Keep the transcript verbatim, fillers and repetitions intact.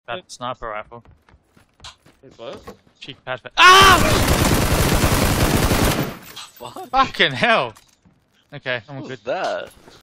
pad sniper rifle. Wait, what? Cheek pad for- Ah! What? Fucking hell! Okay, I'm all What was good. that?